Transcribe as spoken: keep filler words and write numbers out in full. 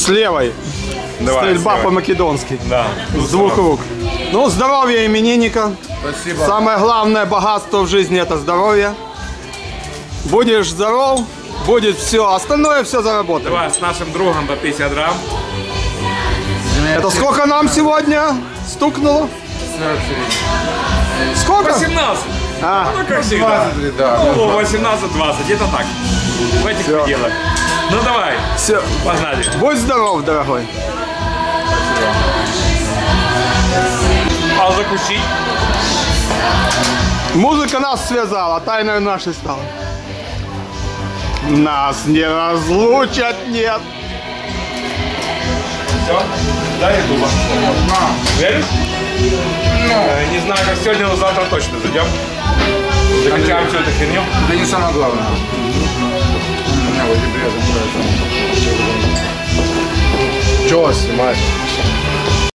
С левой. Давай, стрельба по-македонски. Да. С двух рук. Ну, здоровья именинника. Спасибо. Самое главное богатство в жизни — это здоровье. Будешь здоров, будет все. Остальное все заработаем. Давай с нашим другом по пятьдесят грамм. Это сколько нам сегодня стукнуло? Сколько? восемнадцать. А, Ну, как всегда. двадцать, да. Ну, восемнадцать-двадцать, где-то так. В этих Всё. пределах. Ну, давай, все. погнали. Будь здоров, дорогой. А закусить? Музыка нас связала, тайной нашей стала. Нас не разлучат, нет. Все? Да, Ютуба. Веришь? Ну, не знаю, как сегодня, но завтра точно зайдем. Закачаем всю эту херню. Это не самое главное. Меня очень приятно нравится. Чего снимать?